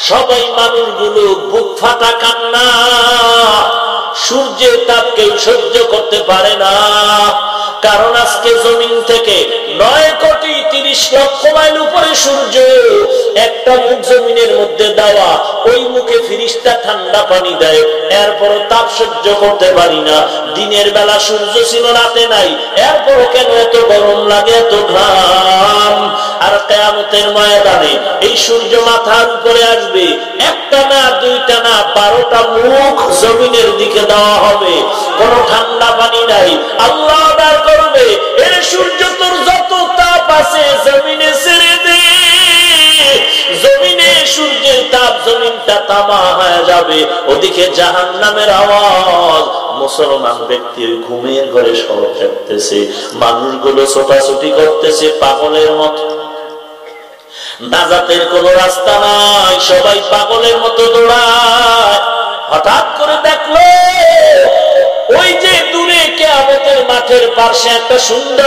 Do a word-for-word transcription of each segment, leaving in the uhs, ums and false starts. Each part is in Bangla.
সবাই মানুষগুলো বুক ফাটা কান্না, সূর্যের তাপ কেউ সহ্য করতে পারে না। কারণ আজকে জমিন থেকে নয় কোটি তিরিশ লক্ষ মাইল উপরে সূর্য, একটা মুখ জমিনের মধ্যে দেওয়া, ওই মুখে ফিরিস্তা ঠান্ডা পানি দেয়, এরপরও তাপ সহ্য করতে পারি না। দিনের বেলা সূর্য ছিল, রাতে নাই, এরপরও কেন এত গরম লাগে, এত ঘাম। আর কিয়ামতের ময়দানে এই সূর্য মাথার উপরে আসবে, একটা না দুইটা না বারোটা মুখ জমিনের দিকে দেওয়া হবে, কোন ঠান্ডা পানি নাই। আল্লাহ আবার করবে, এর সূর্য তোর যত তাপ আছে জমিনে ছেড়ে দে। জমিনে সূর্যের তাপ, জমিনটা তামা হয়ে যাবে। ওদিকে জাহান্নামের আওয়াজ। মুসলমান ব্যক্তি ঘুমের ঘরে সব থাকতেছে, মানুষগুলো ছোটাছুটি করতেছে পাগলের মতো। নাজাতের কোন রাস্তা নাই, সবাই পাগলের মতো দৌড়ায়। হঠাৎ করে দেখলো ওই যে দূরে কিয়ামতের মাঠের পাশে একটা সুন্দর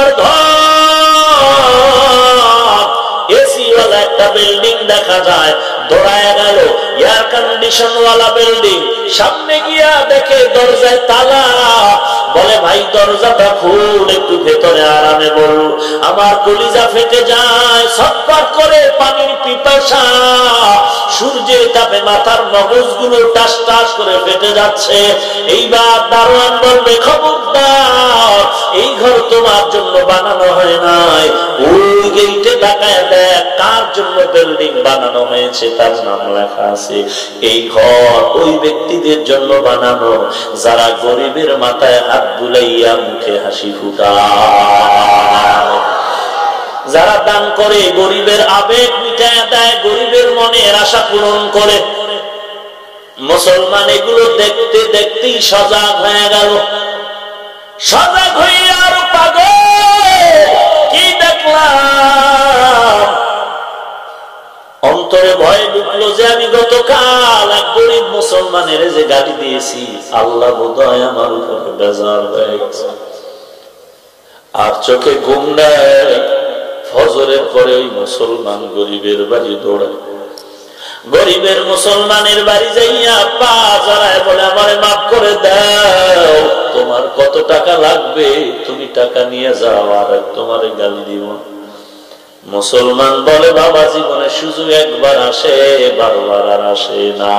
ঘর, এসি ওয়ালা একটা বিল্ডিং দেখা যায়। দৌড়ায় গেল, এয়ার কন্ডিশন ওয়ালা বিল্ডিং। সামনে গিয়া দেখে দরজায় তালা। বলে ভাই দরজাটা খুল, একটু ভেতরে আরামে বল। আমার কলিজা ফেটে যায়, ছটফট করে পানির পিপাসা। সূর্যের তাপে মাথার মগজগুলো টাস টাস করে ফেটে যাচ্ছে। এইবার দারোয়ান বলবে, খবরদার, এই ঘর তোমার জন্য বানানো হয় নাই। ওই গেইটে তাকায় দেখ কার জন্য বিল্ডিং বানানো হয়েছে, তার নাম লেখা আছে। এই ঘর ওই ব্যক্তিদের জন্য বানানো যারা গরিবের মাথায় হাত বুলাইয়া মুখে হাসি ফুটায়, যারা দান করে, গরিবের আবেগ মিটায় দেয়, গরিবের মনের আশা পূরণ করে। মুসলমান এগুলো দেখতে দেখতেই সজাগ হয়ে গেল। সজাগ হয়ে আরো পাগল। কি দেখলাম? অন্তরে ভয় ঢুকলো যে আমি গতকাল এক গরিব মুসলমানের যে গালি দিয়েছি, আল্লাহ বোধহয় আমার উপরে বেজার হয়ে গেছে। আর চোখে ঘুম নেই। ফজরের পরে ওই মুসলমান গরিবের বাড়ি দৌড়ায়। গরিবের মুসলমানের বাড়ি যাইয়া পা জড়ায় বলে, আমারে মাফ করে দাও, তোমার কত টাকা লাগবে তুমি টাকা নিয়ে যাও, আর তোমার গালি দিব। মুসলমান বলে, বাবা জীবনে সুযোগ একবার আসে, বারবার আর আসে না।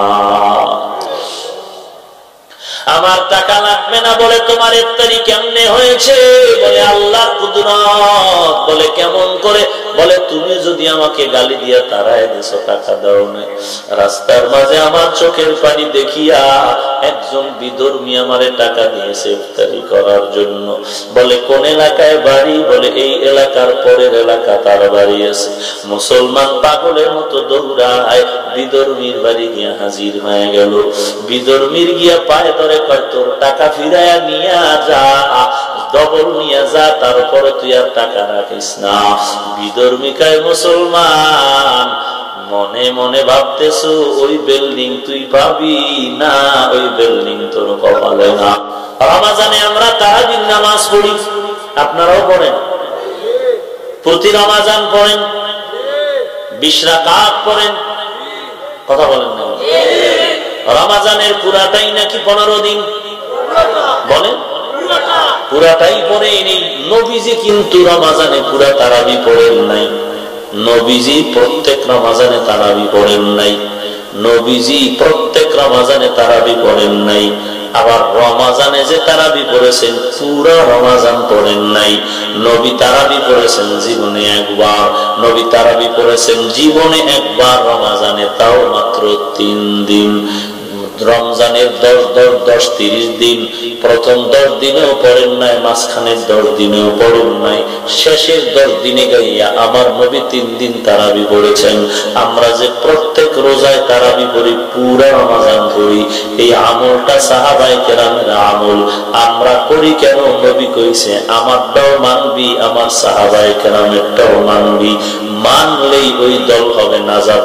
আমার টাকা লাগবে না। বলে, তোমার ইফতারি কেমনে হয়েছে? বলে, আল্লাহর কুদরত। বলে, কেমন করে? বলে, তুমি যদি আমাকে গালি দিয়া তারায় দিছো, টাকা দাও না। রাস্তার মাঝে আমার চোখের পানি দেখিয়া একজন বিধর্মী আমারে টাকা দিয়েছে ইফতারি করার জন্য। বলে, কোন এলাকায় বাড়ি? বলে, এই এলাকার পরের এলাকা তার বাড়ি আছে। মুসলমান পাগলের মতো দৌড়ায়, বিধর্মীর বাড়ি গিয়া হাজির হয়ে গেল। বিধর্মীর গিয়া পায়ে ধরে কয়, তোর টাকা ফিরাইয়া নিয়া যা, ডবল নিয়ে যা, তারপরে তুই আর টাকা রাখিস না। বিধর্মিকায় মুসলমান মনে মনে ভাবতেছো, ওই বিল্ডিং তুই পাবি না, ওই বিল্ডিং তোর কপালে না। রমাজানে আমরা তারাবির নামাজ পড়ি, আপনারাও পড়েন? প্রতি রমাজান পড়েন? বিশ রাকাত পড়েন? কথা বলেন না? রমাজানের পুরাটাই নাকি পনেরো দিন? বলেন পুরাটাই পড়ে নেই। নবীজি কিন্তু রমাজানে পুরা তারাবি পড়েন নাই। নবীজি প্রত্যেক রমাজানে তারাবি পড়েন নাই। নবীজি প্রত্যেক রমাজানে তারাবি পড়েন নাই। আবার রমাজানে যে তারাবি পড়েছেন, পুরো রমাজান পড়েন নাই। নবী তারাবি পড়েছেন জীবনে একবার। নবী তারাবি পড়েছেন জীবনে একবার রমাজানে, তাও মাত্র তিন দিন। রমজানের দশ দশ দশ তিরিশ দিন। প্রথম দশ দিনেও পড়েন নাই, মাঝখানের দশ দিনেও পড়েন নাই, শেষের দশ দিনে গাইয়া আমার নবী তিন দিন তারাবি পড়েছেন। আমরা যে প্রত্যেক রোজায় তারাবি পড়ি, পুরা রমাজান পড়ি, এই আমলটা সাহাবায়ে কেরামের আমল। আমরা করি কেন? নবী কইছে, আমারটাও মানবি, আমার সাহাবায়ে কেরামেরটাও মানবি। মানলেই ওই দল হবে নাজাত প্রাপ্ত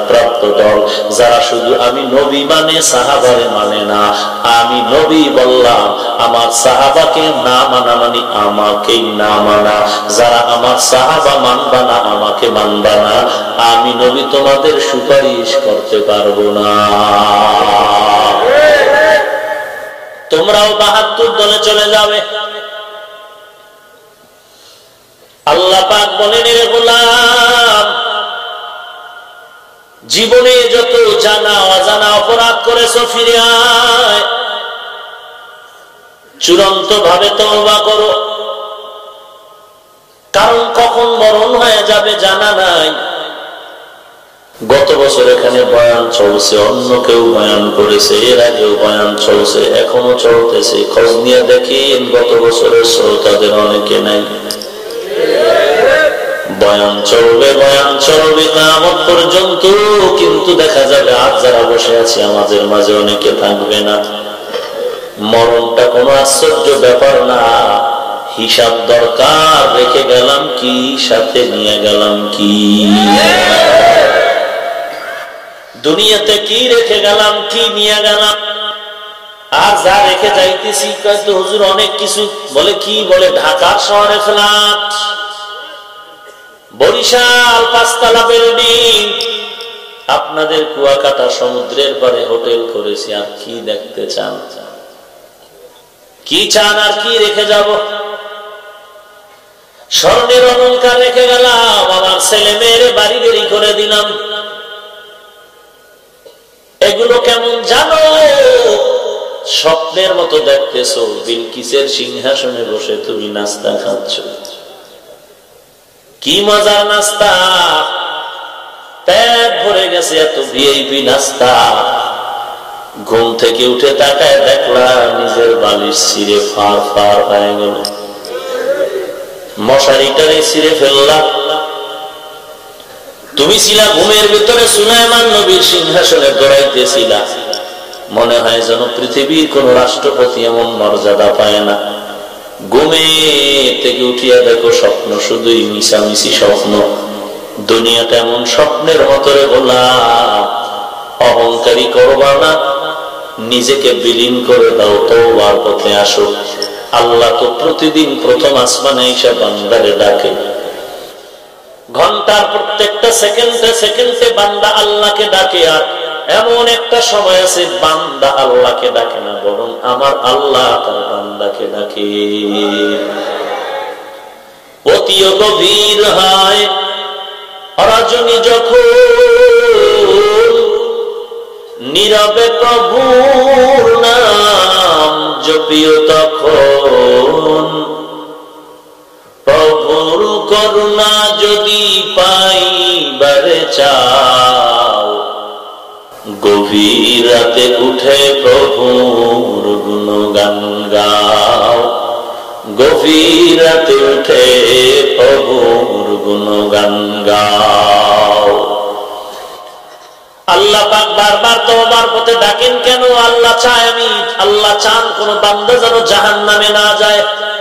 দল, যারা শুধু আমি নবী মানে সাহাবারে মানে না। আমি নবী বললাম, আমার সাহাবাকে না মানা মানে আমাকেই না মানা। যারা আমার সাহাবা মানবা না, আমাকে মানবা না, আমি নবী তোমাদের সুপারিশ করতে পারবো না। তোমরাও বাহাত্তর দলে চলে যাবে। আল্লাহ পাক বলেন, রে গোলাম, জীবনে যত জানা অজানা অপরাধ করেছো ফিরে আয়, চূড়ান্ত ভাবে তওবা করো। কারণ কখন মরণ হয়ে যাবে জানা নাই। গত বছর এখানে বয়ান চলছে, অন্য কেউ বয়ান করেছে, এর আগেও বয়ান চলছে, এখনো চলতেছে। খোঁজ নিয়ে দেখেন গত বছরের শ্রোতাদের অনেকে নাই। বয়ান চলবে, বয়ান চলবে কিয়ামত পর্যন্ত, কিন্তু দেখা যাবে আজ যারা বসে আছি আমাদের মাঝে অনেকে থাকবে না। মরণটা কোনো আশ্চর্য ব্যাপার না। হিসাব দরকার, রেখে গেলাম কি, সাথে নিয়ে গেলাম কি, দুনিয়াতে কি রেখে গেলাম, কি নিয়ে গেলাম। আর যা রেখে যাইতেছি তো হুজুর অনেক কিছু। বলে কি? বলে ঢাকার শহরে ফ্ল্যাট, বরিশাল পাঁচতলা বিল্ডিং, আপনাদের কুয়াকাটা সমুদ্রের পারে হোটেল করেছি। আর কি দেখতে চান? কি চান? আর কি রেখে যাব? স্বর্ণের অলংকার রেখে গেলাম, আমার ছেলে মেয়েরে বাড়ি গাড়ি করে দিলাম। এগুলো কেমন জানো? স্বপ্নের মতো দেখতেছো। বিলকিসের সিংহাসনে বসে তুমি নাস্তা খাচ্ছ, কি মজার নাস্তা, পেট ভরে গেছে, এত ভিআইপি নাস্তা। ঘুম থেকে উঠে তাকায় দেখলা নিজের বালিশ ছিঁড়ে ফার ফার হয়ে গেল, মশারিটারে ছিঁড়ে ফেললা। তুমি ছিলা ঘুমের ভিতরে সুলাইমান নবীর সিংহাসনে দৌড়াইতেছিলা। মনে হয় যেন পৃথিবীর কোন রাষ্ট্রপতি এমন মর্যাদা পায় না। ঘুমে থেকে উঠিয়া দেখো স্বপ্ন শুধুই মিশামিশি স্বপ্ন। দুনিয়াটা এমন স্বপ্নের মতরে গোলাম, অহংকারী করবা না, নিজেকে বিলীন করে দাও, তওবার পথে আসো। আল্লাহ তো প্রতিদিন প্রথম আসমানে এসে বান্দারে ডাকে। ঘন্টার প্রত্যেকটা সেকেন্ডে সেকেন্ডে বান্দা আল্লাহকে ডাকে। আর এমন একটা সময় আছে বান্দা আল্লাহকে ডাকে না, বরং আমার আল্লাহ তার বান্দাকে ডাকে। অতিও গভীর হয় রজনী যখন, নীরবে প্রভুর নাম জপিও তখন। প্রভুর করুণা যদি পাইবারে চাও, গভীর রাতে উঠে প্রভুর গুণগান গাও। গভীর রাতে উঠে প্রভুর গুণগান গাও। আল্লাহ পাক বারবার তওবার পথে ডাকেন কেন? আল্লাহ চায়, আমি আল্লাহ চান কোন বান্দা যেন জাহান্নামে না যায়।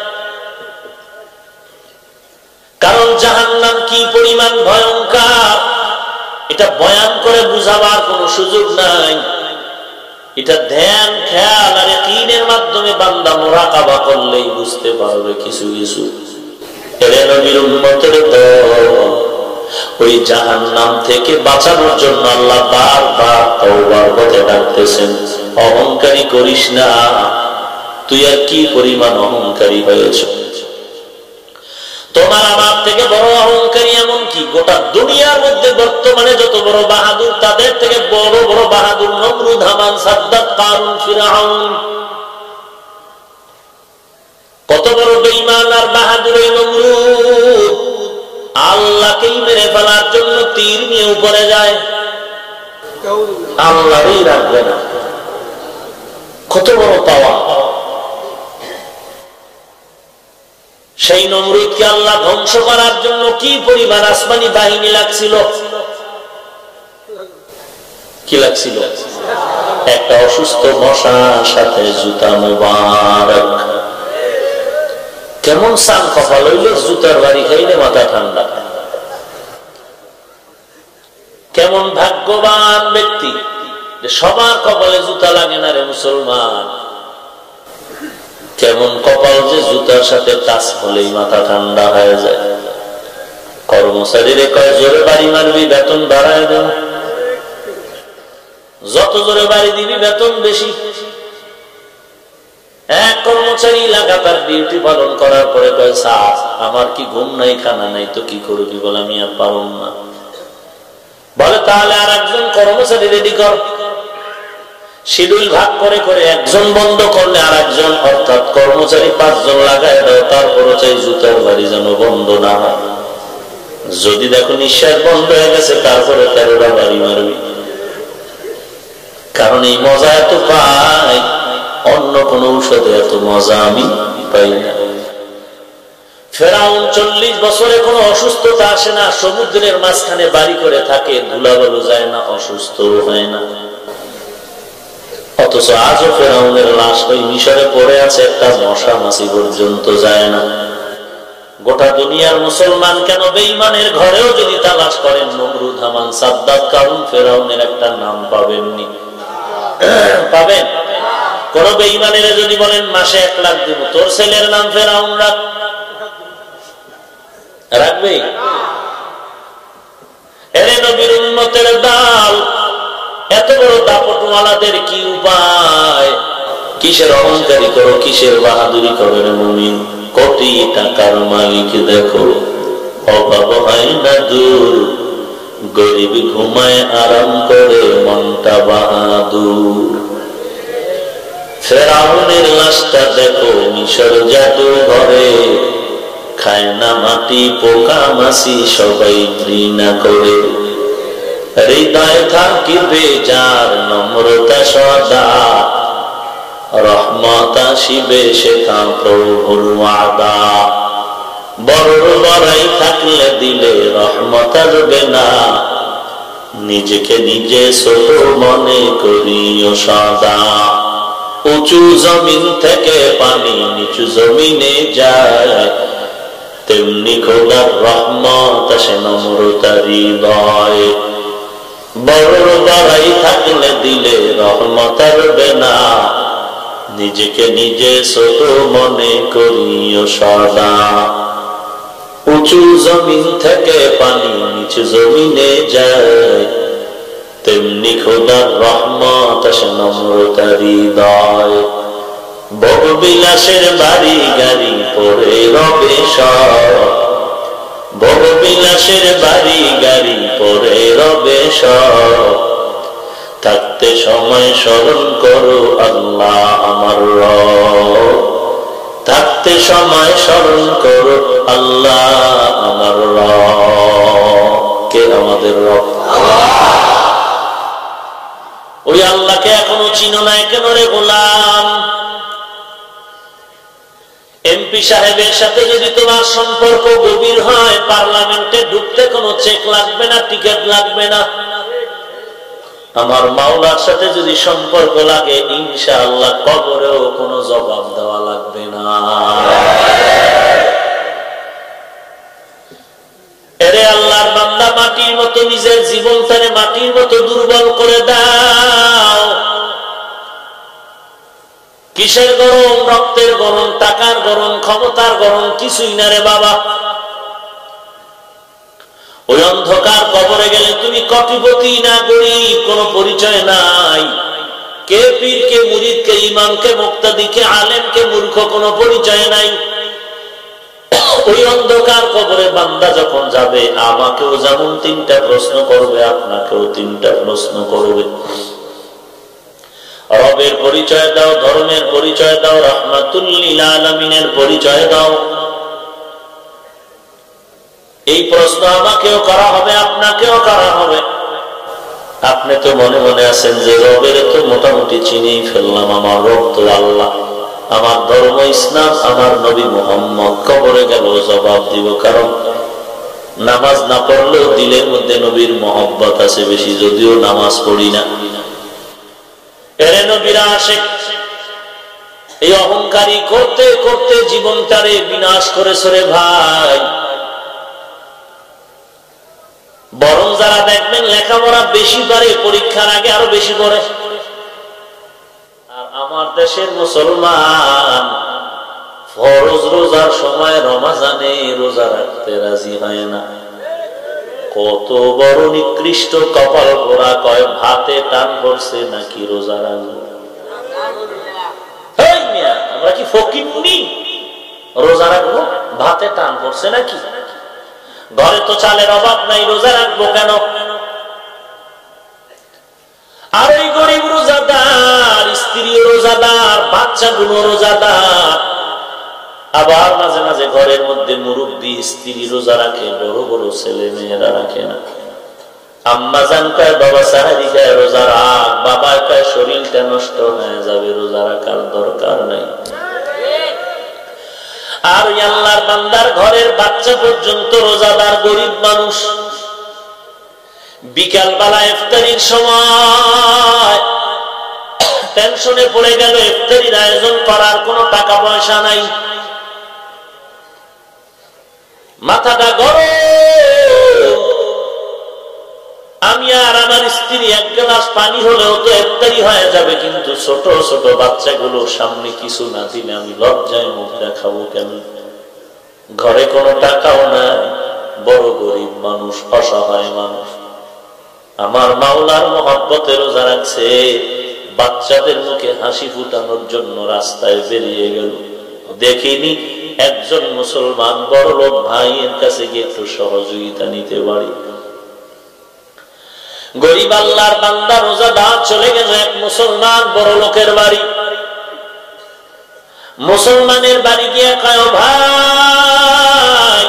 কারণ জাহান্নাম কি পরিমাণ ভয়ঙ্কর, এটা বয়ান করে বুঝাবার কোন সুযোগ নাই। এটা ধ্যান, খেয়াল আর ইয়াকিনের মাধ্যমে বান্দা মুরাকাবা করলেই বুঝতে পারবে কিছু কিছু। এর নবীর উম্মতের দল ওই জাহান্নাম থেকে বাঁচানোর জন্য আল্লাহ বারবার তওবার পথে ডাকতেছেন। অহংকারী করিস না। তুই আর কি পরিমাণ অহংকারী হয়েছ? তোমার আমার থেকে বড় অহংকারী এমন কি? গোটা দুনিয়ার মধ্যে বর্তমানে যত বড় বাহাদুর, তাদের থেকে বড় বড় বাহাদুর নমরুদ, হামান, সাদ্দাত, কারুন, ফিরআউন। কত বড় বেঈমান আর বাহাদুর এই নমরুদ! আল্লাহকেই মেরে ফেলার জন্য তীর নিয়ে উপরে যায়, আল্লাহই রাখবে না। কত বড় পাওয়া! সেই নমরুদকে আল্লাহ ধ্বংস করার জন্য কি পরিমাণ আসমানি বাহিনী লাগছিল? কি লাগছিল? একটা অসুস্থ মশার সাথে জুতা মুবারক। কেমন সান কপাল হইলে জুতার বাড়ি খাইলে মাথা ঠান্ডা। কেমন ভাগ্যবান ব্যক্তি যে সবার কপালে জুতা লাগে না রে মুসলমান। কেমন কপাল যে জুতার সাথে টাচ হলেই মাথা ঠান্ডা হয়ে যায়। কর্মচারীরে কয় জোরে বাড়ি মারবি বেতন বাড়ায় দেব, যত জোরে বাড়ি দিবি বেতন বেশি। এক কর্মচারী লাগাতার ডিউটি পালন করার পরে কয় স্যার আমার কি ঘুম নাই খানা নাই তো কি করবি, বলে আমি আর পারব না। বলে তাহলে আর একজন কর্মচারী রেডি কর। শিডিউল ভাগ করে করে একজন বন্ধ করলে আর একজন, অর্থাৎ কর্মচারী পাঁচজন লাগায় দাও, তারপরও চাই জুতার বাড়ি যেন বন্ধ না হয়। যদি দেখো নিঃশ্বাস বন্ধ হয়ে গেছে তারপরে তেরোটা বাড়ি মারবি। কারণ এই মজা এত পাই, অন্য কোন ঔষধে এত মজা আমি পাই না। ফেরাউন চল্লিশ বছরে কোনো অসুস্থতা আসে না, সমুদ্রের মাঝখানে বাড়ি করে থাকে, ধুলাবালু যায় না, অসুস্থ হয় না। অথচ আজও ফেরাউনের লাশ ওই মিশরে পড়ে আছে, একটা মশা মাছি পর্যন্ত যায় না। গোটা দুনিয়ার মুসলমান কেন বেঈমানের ঘরেও যদি তালাশ করেন, নমরুদ হামান সাদ্দাত কারুন ফেরাউনের একটা নাম পাবেননি। পাবেন? কোন বেঈমানের যদি বলেন মাসে এক লাখ দিব, তোর ছেলের নাম ফেরাউন রাখ, রাখবে? এরে নবীর উম্মতের দল, এত বড় দাপটওয়ালাদের কি উপায়? কিসের অহংকারী করো, কিসের বাহাদুরি করো রে মুমিন? কোটি টাকার মালিক দেখো, অভাব হয় না দূর, গরিব ঘুমায় আরাম করে মনটা বাহাদুর। ফেরাউনের লাশটা দেখো মিশর জাদু ঘরে, খায় না মাটি পোকা মাছি সবাই ঘৃণা করে। হৃদয় থাকিবে যার নম্রতা সদা, রহমত আসিবে সেটা প্রভুর ওয়াদা। বড় বড়াই থাকলে দিলে রহমত আসবে না, নিজেকে নিজে ছোট মনে করিও সদা। উঁচু জমিন থেকে পানি নিচু জমিনে যায়, তেমনি খোদার রহমত আসে নম্রতার হৃদয়ে। বড় বড়াই থাকলে দিলে রহমত আসবে না, নিজেকে নিজে ছোট মনে করিও সদা। উঁচু জমিন থেকে পানি নিচু জমিনে যায়, তেমনি খোদার রহমত আসে নম্রতার হৃদয়। ভোগ বিলাসের বাড়ি গাড়ি পরে রবে সব, ভোগ বিলাসের বাড়ি গাড়ি পরে রবে সব। থাকতে সময় স্মরণ করো আল্লাহ আমার রব, থাকতে সময় স্মরণ করো আল্লাহ আমার রব। কে আমাদের রব? ওই আল্লাহকে এখনো চিনো না কেন রে গোলাম? এমপি সাহেবের সাথে যদি তোমার সম্পর্ক গভীর হয়, পার্লামেন্টে ঢুকতে কোনো চেক লাগবে না, টিকিট লাগবে না। আমার মাওলার সাথে যদি সম্পর্ক লাগে, ইনশাআল্লাহ কবরেও কোনো জবাব দেওয়া লাগবে না। এরে আল্লাহর বান্দা, মাটির মতো নিজের জীবনটারে মাটির মতো দুর্বল করে দাও। কিসের গরম? রক্তের গরম, টাকার গরম, ক্ষমতার গরম কিছুই না রে বাবা। ওই অন্ধকার কবরে গেলে তুমি কোটিপতি না গরিব কোনো পরিচয় নাই। কে পীর, কে মুরিদ, কে ইমাম, কে মুক্তাদি, কে আলেম, কে মূর্খ কোনো পরিচয় নাই। ওই অন্ধকার কবরে বান্দা যখন যাবে, আমাকেও যেমন তিনটা প্রশ্ন করবে, আপনাকেও তিনটা প্রশ্ন করবে। রবের পরিচয় দাও, ধর্মের পরিচয় দাও, রাহমাতুল লিল আলামিনের পরিচয় দাও। এই প্রশ্ন আমাকেও করা হবে, আপনাকেও করা হবে। আপনি তো মনে মনে আছেন যে রবের তো মোটামুটি চিনেই ফেললাম, আমার রব তো আল্লাহ, আমার ধর্ম ইসলাম, আমার নবী মুহাম্মদ। কবরে গেল জবাব দিব, কারণ নামাজ না পড়লেও দিলের মধ্যে নবীর মহব্বত আছে বেশি, যদিও নামাজ পড়ি না। এরে নবীরা আশিক, এই অহংকারী করতে করতে জীবনটারে বিনাশ করেছে রে ভাই। বরং যারা দেখবেন লেখাপড়া বেশি পারে পরীক্ষার আগে আরো বেশি করে। আর আমার দেশের মুসলমান ফরজ রোজার সময় রমাজানে রোজা রাখতে রাজি হয় না। কত বড় নিকৃষ্ট কপাল পোড়া, কয় ভাতে টান পড়ছে নাকি রোজা রাখবো। আমরা কি ফকিন্নি? রোজা রাখবো ভাতে টান পড়ছে নাকি? ঘরে তো চালের অভাব নাই, রোজা রাখবো কেন? আর এই গরিব রোজাদার, স্ত্রী রোজাদার, বাচ্চাগুলো রোজাদার। আবার মাঝে মাঝে ঘরের মধ্যে মুরব্বী স্ত্রী রোজা রাখে, বড় বড় ছেলে মেয়েরা রাখে না। আম্মা জান কয় বাবা সাহারি খায় রোজা রাখ, বাবা কয় শরীরটা নষ্ট হয়ে যাবে, রোজা রাখার দরকার নাই। আর আল্লাহর বান্দার ঘরের বাচ্চা পর্যন্ত রোজাদার, গরিব মানুষ। বিকাল বেলা ইফতারির সময় টেনশনে পড়ে গেল, ইফতারির আয়োজন করার কোনো টাকা পয়সা নাই, মাথাটা গরম। আমি আর আমার স্ত্রী এক গ্লাস পানি হলেও তো ইফতারি হয়ে যাবে, কিন্তু ছোট ছোট বাচ্চাগুলোর সামনে কিছু না দিলে আমি লজ্জায় মুখ দেখাবো কেন? ঘরে কোনো টাকাও নাই, বড় গরিব মানুষ, অসহায় মানুষ। আমার মাওলার মহব্বতে রোজা রাখছে, বাচ্চাদের মুখে হাসি ফুটানোর জন্য রাস্তায় বেরিয়ে গেল। দেখিনি একজন মুসলমান বড় লোক ভাইয়ের কাছে গিয়ে একটু সহযোগিতা নিতে পারি। গরিব আল্লাহর বান্দা রোজাদার চলে গেল এক মুসলমান বড় লোকের বাড়ি। মুসলমানের বাড়ি গিয়ে কয়, ভাই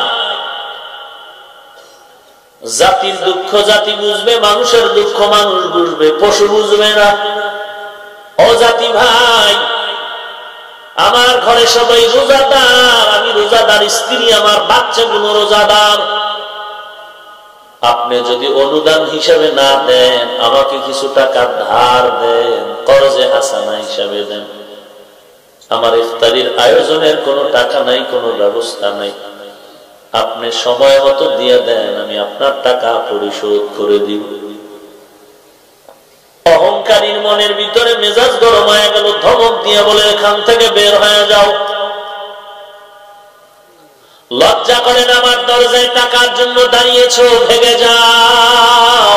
জাতির দুঃখ জাতি বুঝবে, মানুষের দুঃখ মানুষ বুঝবে, পশু বুঝবে না। ও জাতি ভাই, আমার ঘরে সবাই রোজাদার, আমি রোজাদার, স্ত্রী আমার, বাচ্চাগুলো রোজাদার। আপনি যদি অনুদান হিসাবে না দেন, আমাকে কিছু টাকা ধার দেন, কর্জে হাসানা হিসাবে দেন। আমার ইফতারির আয়োজনের কোনো টাকা নাই, কোনো ব্যবস্থা নাই, আপনি সময় মতো দিয়ে দেন, আমি আপনার টাকা পরিশোধ করে দিব। অহংকারীর মনের ভিতরে মেজাজ গরম হয়ে গেল, ধমক দিয়ে বলে, এখান থেকে বের হয়ে যাও। লজ্জা করেন, আমার দরজায় টাকার জন্য দাঁড়িয়েছ, ভেগে যাও।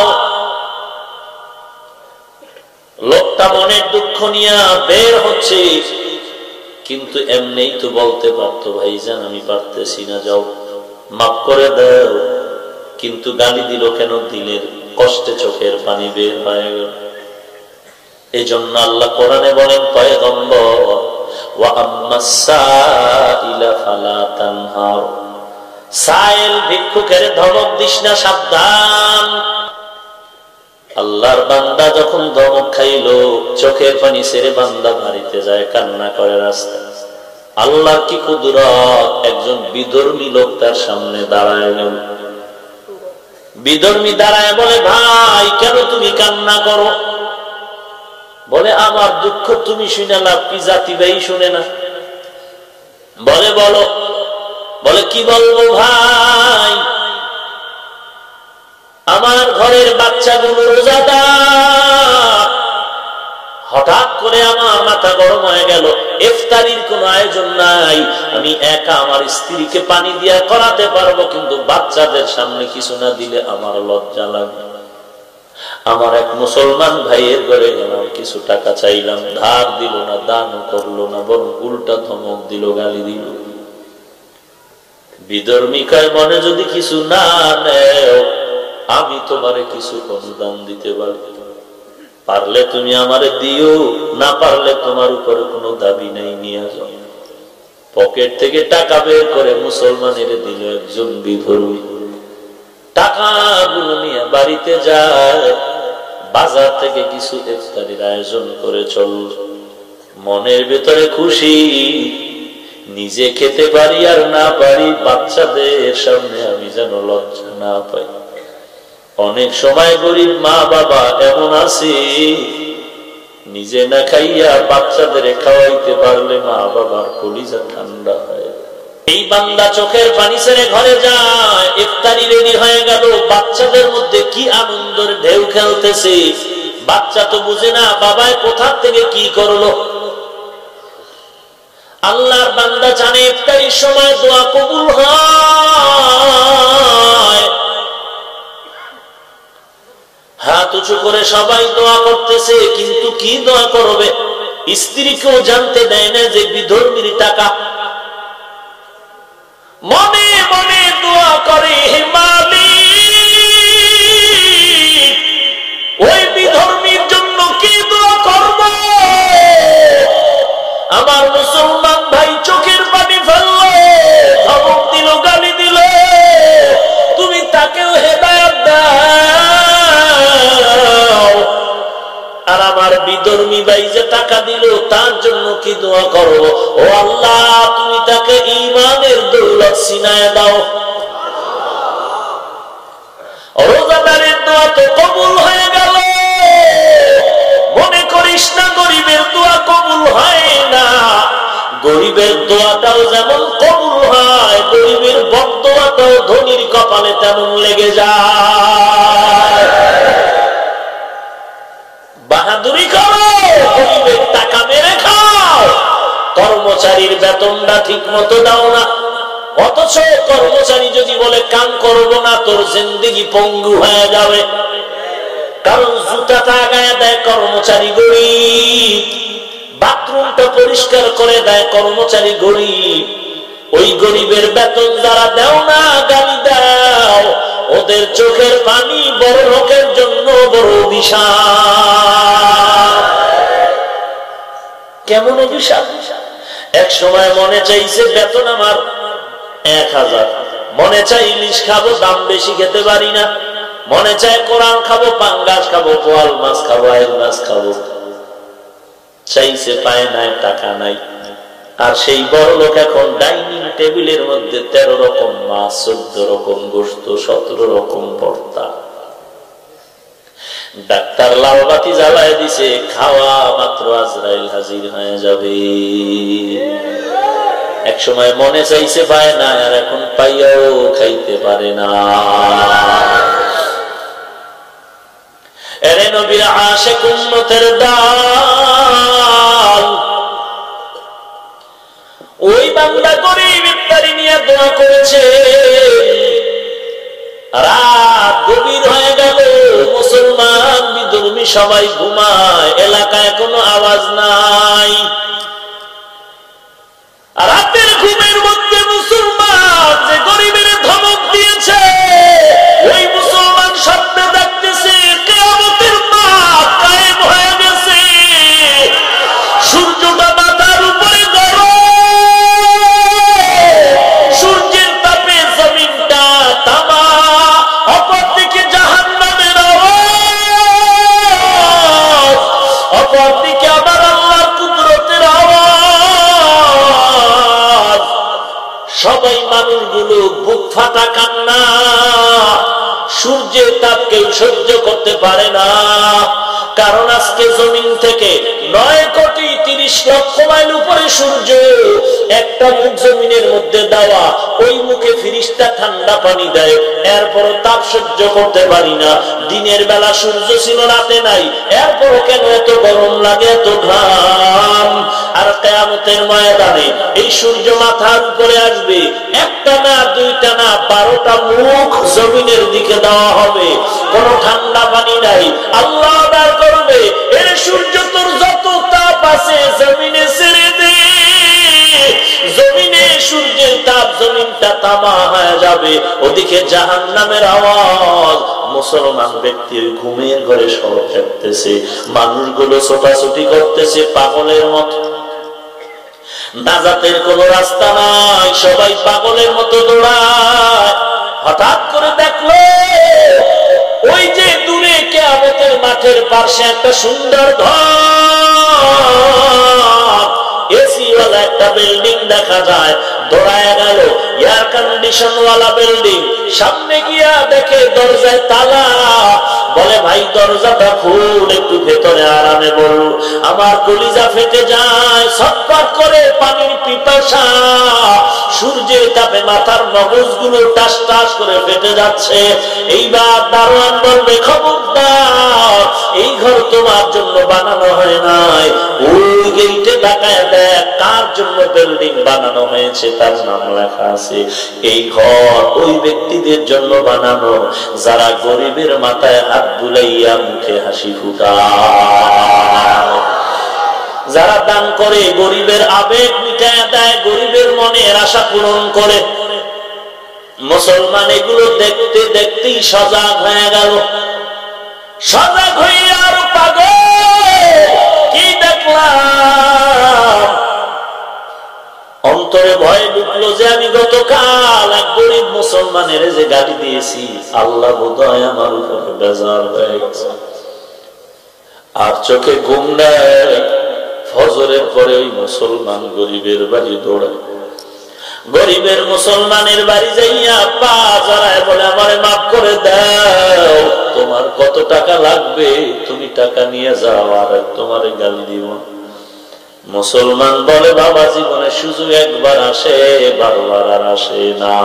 লোকটা মনের দুঃখ নিয়ে বের হচ্ছে, কিন্তু এমনিই তো বলতে পারতো, ভাইজান আমি পারতেছি না, যাও, মাফ করে দাও। কিন্তু গালি দিল কেন? দিলের কষ্টে চোখের পানি বের হয়ে গেল। এই জন্য আল্লাহ কোরআনে বলেন, পয়গম্বর, ওয়া আম্মাস সাইলা ফালা তানহার, সাইল ভিক্ষুকের ধমক দিস না, সাবধান। আল্লাহর বান্দা যখন ধমক খাইলো, চোখের পানি ছেড়ে বান্দা বাড়িতে যায়, কান্না করে রাস্তা। আল্লাহর কি কুদরত, একজন বিধর্মী লোক তার সামনে দাঁড়ায় গেল। বিধর্মী দাঁড়ায় বলে, ভাই কেন তুমি কান্না করো? বলে, আমার দুঃখ তুমি শুনে লাভ কি, জাতি ভাই শুনে না? বলে, বলো। বলে, কি বলবো ভাই, আমার ঘরের বাচ্চাগুলো রোজাদার। হঠাৎ করে আমার মাথা গরম হয়ে গেল, ইফতারির কোন আয়োজন নাই, আমি একা আমার স্ত্রীকে পানি দিয়া করাতে পারবো, কিন্তু বাচ্চাদের সামনে কিছু না দিলে আমার লজ্জা লাগে। আমার এক মুসলমান ভাইয়ের ঘরে গেলাম, কিছু টাকা চাইলাম, ধার দিল না, দান করলো না, বরং উল্টা ধমক দিল, গালি দিল। বিধর্মিকায় মনে যদি কিছু না নেও, আমি তোমারে কিছু অনুদান দিতে পারি, পারলে তুমি আমারে দিও, না পারলে তোমার উপরে কোনো দাবি নাই, নিয়ে যাও। পকেট থেকে টাকা বের করে মুসলমানের দিল একজন বিধর্মী। টাকাগুলো নিয়ে বাড়িতে যায়, বাজার থেকে কিছু ইফতারির আয়োজন করে চল। মনের ভেতরে খুশি, নিজে খেতে পারি আর না পারি, বাচ্চাদের সামনে আমি যেন লজ্জা না পাই। অনেক সময় গরিব মা বাবা এমন আছে, নিজে না খাইয়া বাচ্চাদের খাওয়াইতে পারলে মা বাবার কলিজা ঠান্ডা হয়। এই বান্দা চোখের পানি ছেড়ে ঘরে যায়, ইফতারি রেডি হয়ে গেল, বাচ্চাদের মধ্যে কি আনন্দের ঢেউ খেলতেছে। বাচ্চা তো বুঝে না বাবায় কোথা থেকে কি করলো। আল্লাহর বান্দা জানে ইফতারির সময় দোয়া কবুল হয়। হাত উঁচু করে সবাই দোয়া করতেছে, কিন্তু কি দোয়া করবে স্ত্রীকেও জানতে দেয় না যে বিধর্মীর টাকা। মনে মনে দোয়া করে, হে মালিক ওই বিধর্মীর জন্য কি দোয়া করব। আমার মুসলমান ভাই চোখের পানি ফেললো, ধমক দিল, গালি দিল, তুমি তাকেও হেদায়েত দাও। আর আমার বিধর্মী ভাই যে টাকা দিল তার জন্য কি দোয়া করব। ও আল্লাহ তুমি তাকে ঈমানের দৌলত সিনায় দাও। রোজাদারের দোয়া তো কবুল হয়ে গেল। মনে করিস না গরিবের দোয়া কবুল হয় না। গরিবের দোয়াটাও যেমন কবুল হয়, গরিবের বদদোয়াটাও ধনীর কপালে তেমন লেগে যায়। বাহাদুরি করো, গরিবের টাকা মেরে খাও, কর্মচারীর বেতনটা ঠিক মতো দাও না। অথচ কর্মচারী যদি বলে কাম করব না, তোর জিন্দেগি পঙ্গু হয়ে যাবে। কারণ জুতাটা আগায় দেয় কর্মচারী গরিব, বাথরুমটা পরিষ্কার করে দেয় কর্মচারী গরিব। ওই গরিবের বেতন যারা দাও না, গালি দাও, ওদের চোখের পানি বড় লোকের জন্য বড় অভিশাপ। কেমন অভিশাপ? এক সময় মনে চাইছে বেতন আমার এক হাজার, মনে চাই ইলিশ খাবো, দাম বেশি খেতে পারি না। মনে চায় কোরআন খাবো, পাঙ্গাস খাবো, বোয়াল মাছ খাবো, আইল মাছ খাবো। চাইছে পায় নাই, টাকা নাই। আর সেই বড় লোক এখন ডাইনিং টেবিলের মধ্যে তেরো রকম মাছ, চোদ্দ রকম গোশত, সতেরো রকম ভর্তা। ডাক্তার লাল বাতি জ্বালায় দিছে, খাওয়া মাত্র আজরাইল হাজির হয়ে যাবে। এক সময় মনে চাইছে পায় না, আর এখন পাইয়াও খাইতে পারে না। এরে নবীর আশিক উম্মতের দল, ওই বান্দা গরিব ইফতারি নিয়ে দোয়া করেছে। রাত গভীর হয়ে গেল, মুসলমান বিধর্মী সবাই ঘুমায়, এলাকায় কোনো আওয়াজ নাই। রাতের ঘুমের মধ্যে মুসলমান যে গরিবের ধমক দিয়েছে, ওই মুসলমান স্বপ্নে দেখতেছে কিয়ামতের মাঠ কায়েম হয়ে গেছে। সূর্যটা মাথার উপরে গরম, সূর্যের তাপে জমিনটা তামা, অপর দিকে জাহান্নামের আওয়াজ, অপর দিকে আবার আল্লাহর কুদরতের আওয়াজ। সবাই মানুষগুলো বুক ফাটা কান্না। সূর্যের তাপ কেউ সহ্য করতে পারে না, কারণ আজকে জমিন থেকে নয় কোটি তিরিশ লক্ষ মাইল উপরে সূর্য। একটা মুখ জমিনের মধ্যে দেওয়া, ওই মুখে ফিরিস্তা ঠান্ডা পানি দেয়, এরপরও তাপ সহ্য করতে পারি না। দিনের বেলা সূর্য ছিল, রাতে নাই, এরপরও কেন এত গরম লাগে, এত ঘাম। আর কিয়ামতের ময়দানে এই সূর্য মাথার উপরে আসবে, একটা না দুইটা না বারোটা মুখ জমিনের দিকে দেওয়া হবে, কোন ঠান্ডা পানি নাই। আল্লাহ আদার করবে, এর সূর্য তোর যত তাপ আছে জমিনে ছেড়ে দে। জমিনে সূর্যের তাপ, জমিনটা তামা হয়ে যাবে। ওদিকে জাহান্নামের আওয়াজ। মুসলমান ব্যক্তি ওই ঘুমের ঘরে সব ফেলতেছে, মানুষগুলো ছোটাছুটি করতেছে পাগলের মতো। নাজাতের কোন রাস্তা নাই, সবাই পাগলের মতো দৌড়ায়। হঠাৎ করে দেখলো ওই যে দূরে কিয়ামতের মাঠের পাশে একটা সুন্দর ঘর, এসি ওয়ালা একটা বিল্ডিং দেখা যায়। দৌড়ায় গেল, এয়ার কন্ডিশন ওয়ালা বিল্ডিং। সামনে গিয়া দেখে দরজায় তালা। বলে ভাই দরজাটা খুল, একটু ভেতরে আরামে বল। আমার কলিজা ফেটে যায়, ছটফট করে পানির পিপাসা। সূর্যের তাপে মাথার মগজগুলো টাস টাস করে ফেটে যাচ্ছে। এইবার দারোয়ান বলবে, খবরদার, এই ঘর তোমার জন্য বানানো হয় নাই। ওই গেটে তাকায় দেখ কার জন্য বিল্ডিং বানানো হয়েছে, তার নাম লেখা আছে। এই ঘর ওই ব্যক্তিদের জন্য বানানো যারা গরিবের মাথায় হাত বুলাইয়া মুখে হাসি ফুটায়, যারা দান করে, গরিবের আবেগ মিটায় দেয়, গরিবের মনের আশা পূরণ করে। মুসলমান এগুলো দেখতে দেখতেই সজাগ হয়ে গেল। সজাগ হয়ে আর পাগল কি দেখলাম, অন্তরে ভয় ঢুকলো যে আমি গতকাল এক গরিব মুসলমানের যে গালি দিয়েছি, আল্লাহ বোধহয় আমার উপরে বেজার হয়ে গেছে। আর চোখে ঘুম নেই। ফজরের পরে ওই মুসলমান গরিবের বাড়ি দৌড়ায়, গরিবের মুসলমানের বাড়ি যাইয়া পা জড়ায় বলে, আমারে মাফ করে দাও, তোমার কত টাকা লাগবে তুমি টাকা নিয়ে যাও, আর তোমারে গালি দিব। মুসলমান বলে, বাবা জীবনে সুযোগ একবার আসে, বারবার আর আসে না।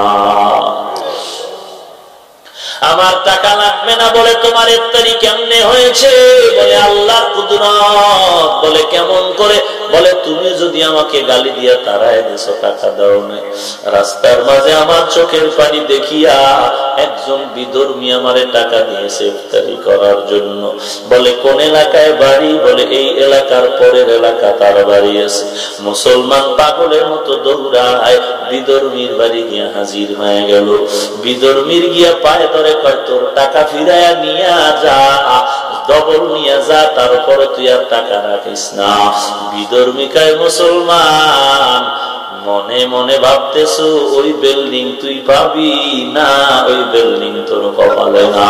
আমার টাকা লাগবে না বলে তোমার ইফতারি কেমনে হয়েছে? বলে আল্লাহর কুদরত। বলে কেমন করে? বলে তুমি যদি আমাকে গালি দিয়া তারায় দিছো, টাকা দাও নাই। রাস্তার মাঝে আমার চোখের পানি দেখিয়া একজন বিধর্মী আমারে টাকা দিয়েছে ইফতারি করার জন্য। বলে কোন এলাকায় বাড়ি? বলে এই এলাকার পরের এলাকা তার বাড়ি আছে। মুসলমান পাগলের মতো দৌড়ায়, বিধর্মীর বাড়ি গিয়া হাজির হয়ে গেল। বিধর্মীর গিয়া পায়ে ধরে কয়, তোর টাকা ফিরাইয়া নিয়া যা, ডবল নিয়ে যা, তারপরে তুই আর টাকা রাখিস না। বিধর্মী কয়, মুসলমান মনে মনে ভাবতেছো ওই বিল্ডিং তুই পাবি না, ওই বিল্ডিং তোর কপালে না।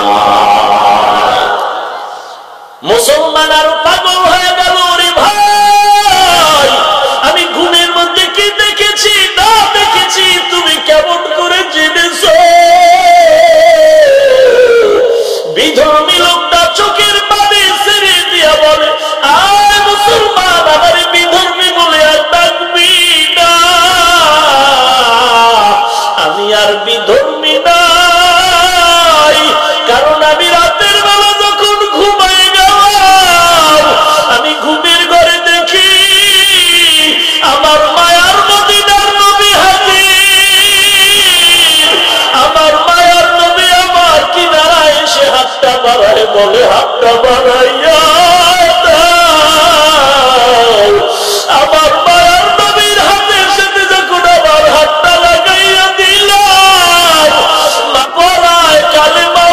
মুসলমান আরো পাগল হয়ে গেল। রে ভাই, আমি ঘুমের মধ্যে কি দেখেছি না দেখেছি তুমি কেমন করে জেনেছো? বিধর্মী লোকটা চোখের পানি ছেড়ে দিয়া বলে, আয় মুসলমান, আমার বিধর্মী বলে আর ডাকবি না, আমি আর বিধর্মী নাই। কারণ আমি রাতের বেলা যখন ঘুমাই গেলাম, আমি ঘুমের ঘরে দেখি আমার মায়ার মদিনার নবী হাজির। আমার মায়ার নবী আমার কিনারায় এসে হাতটা বাড়ায়, বলে হাতটা বাড়াইয়া আমার মায়ার নবীর হাতের সাথে যখন আমার হাতটা লাগাইয়া দিলাম, পড়ায় কালেমা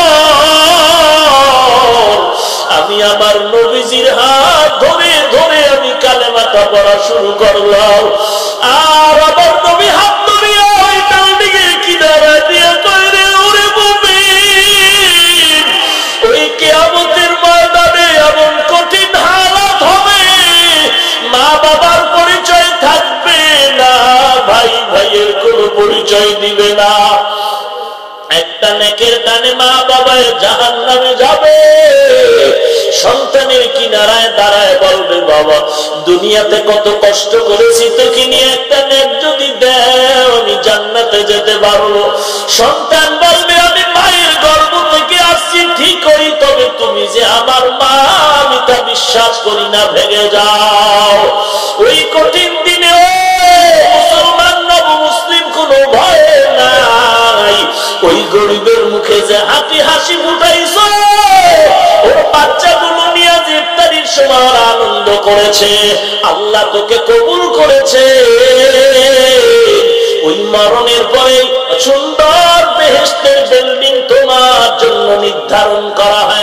পড়। আমি আমার নবীজির হাত ধরে ধরে আমি কালেমাটা পড়া শুরু করলাম। আর আমার নবী হাত ধরিয়া ওই বিল্ডিংয়ের কিনারা দিয়ে কয়, রে ওরে মুমিন, ওই কিয়ামতের ময়দানে এমন কঠিন হালাত হবে, মা বাবার পরিচয় থাকবে না, ভাই ভাইয়ের কোনো পরিচয় দিবে না। একটা নেকের টানে মা বাবায় জাহান্নামে যাবে। সন্তানের কিনারায় দাঁড়ায় বলবে, বাবা দুনিয়াতে কত কষ্ট করেছি, তোকে নিয়ে একটা নেক যদি দেও আমি জান্নাতে যেতে পারবো। সন্তান বলবে, আমি মায়ের গর্ভ থেকে আসছি ঠিকই, তবে তুমি যে আমার মা আমি তা বিশ্বাস করি না, ভেঙে যাও। ওই কঠিন দিনে ও মুসলমান নব মুসলিম কোনো ভয় নাই। ওই গরিবের মুখে যে হাসি হাসি ফুটাইছ, ওর বাচ্চাগুলো নিয়ে যে ইফতারির সময় আনন্দ করেছে, আল্লাহ তোকে কবুল করেছে। ওই মরণের পরে সুন্দর বেহেশতের বিল্ডিং তোমার জন্য নির্ধারণ করা